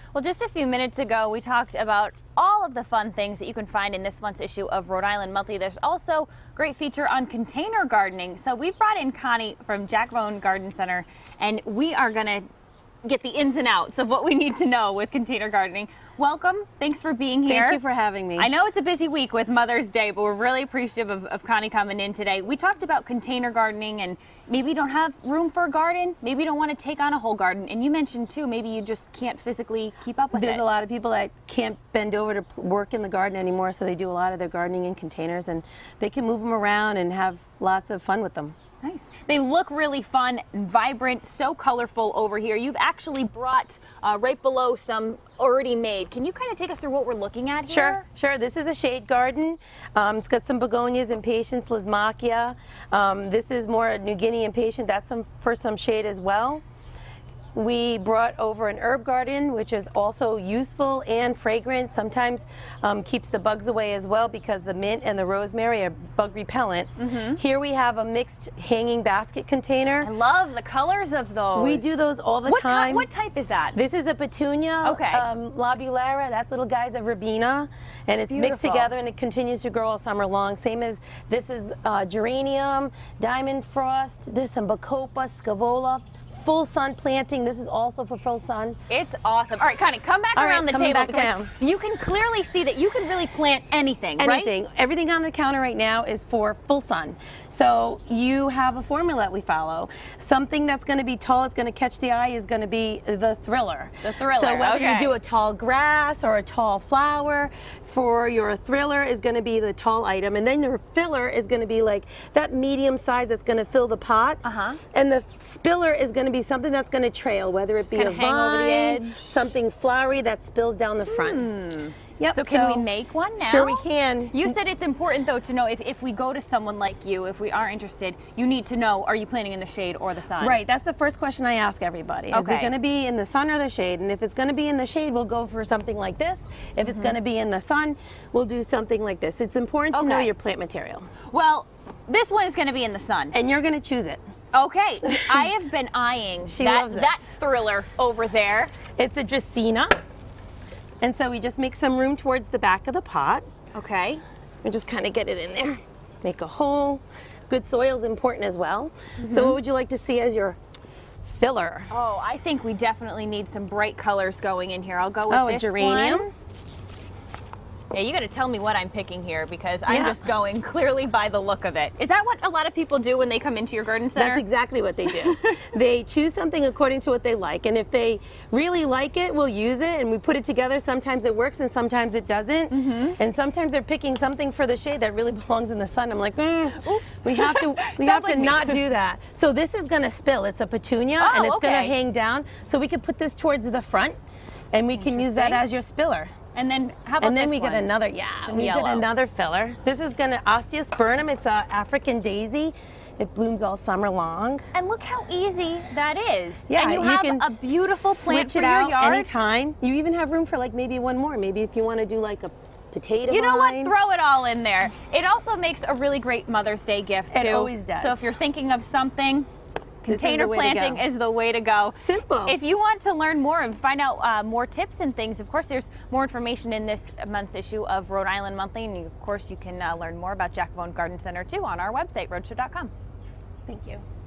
Well, just a few minutes ago, we talked about all of the fun things that you can find in this month's issue of Rhode Island Monthly. There's also a great feature on container gardening. So we've brought in Connie from Jack Vone Garden Center, and we are going to get the ins and outs of what we need to know with container gardening. Welcome. Thanks for being here. Thank you for having me. I know it's a busy week with Mother's Day, but we're really appreciative of Connie coming in today. We talked about container gardening, and maybe you don't have room for a garden, maybe you don't want to take on a whole garden, and you mentioned too, maybe you just can't physically keep up with it. There's a lot of people that can't bend over to work in the garden anymore, so they do a lot of their gardening in containers, and they can move them around and have lots of fun with them. Nice. They look really fun and vibrant, so colorful over here. You've actually brought right below some already made. Can you kind of take us through what we're looking at here? Sure. This is a shade garden. It's got some begonias, impatiens, Lismachia. This is more New Guinea impatient. That's for some shade as well. We brought over an herb garden, which is also useful and fragrant. Sometimes keeps the bugs away as well, because the mint and the rosemary are bug repellent. Here we have a mixed hanging basket container. I love the colors of those. We do those all the time. What type is that? This is a petunia, lobularia. That little guy's a verbena, and it's mixed together, and it continues to grow all summer long. Same as this is geranium, diamond frost. There's some bacopa, scavola. Full sun planting. This is also for full sun. It's awesome. All right, Connie, come back around the table, because you can clearly see that you can really plant anything, right? Everything on the counter right now is for full sun. So you have a formula that we follow. Something that's going to be tall, it's going to catch the eye, is going to be the thriller. The thriller, So whether you do a tall grass or a tall flower, for your thriller is going to be the tall item, and then your filler is going to be like that medium size that's going to fill the pot, and the spiller is going to be something that's going to trail, whether it be a vine, something flowery that spills down the front. Yep. So can we make one now? Sure we can. You said it's important though to know if we go to someone like you, if we are interested, you need to know, are you planting in the shade or the sun? Right, that's the first question I ask everybody. Is it going to be in the sun or the shade? And if it's going to be in the shade, we'll go for something like this. If it's going to be in the sun, we'll do something like this. It's important to know your plant material. Well, this one is going to be in the sun. And you're going to choose it. Okay, I have been eyeing that thriller over there. It's a Dracaena. And so we just make some room towards the back of the pot. Okay. And just kind of get it in there. Make a hole. Good soil is important as well. So what would you like to see as your filler? Oh, I think we definitely need some bright colors going in here. I'll go with this geranium. one. Yeah, you got to tell me what I'm picking here, because I'm just going clearly by the look of it. Is that what a lot of people do when they come into your garden center? That's exactly what they do. They choose something according to what they like, and if they really like it, we'll use it, and we put it together. Sometimes it works and sometimes it doesn't. And sometimes they're picking something for the shade that really belongs in the sun. I'm like, oops, we have to not do that. So this is going to spill. It's a petunia, and it's going to hang down. So we could put this towards the front, and we can use that as your spiller. And then how about this one? We get another, we get another filler. This is going to osteospermum. It's an African daisy. It blooms all summer long. And look how easy that is. Yeah, and you can a beautiful plant for your yard. Anytime. You even have room for like maybe one more. Maybe if you want to do like a potato vine. You know what? Throw it all in there. It also makes a really great Mother's Day gift too. It always does. So if you're thinking of something, container planting is the way to go. Simple. If you want to learn more and find out more tips and things, of course, there's more information in this month's issue of Rhode Island Monthly, and of course, you can learn more about Jack Vone Garden Center too on our website, rhodeshow.com. Thank you.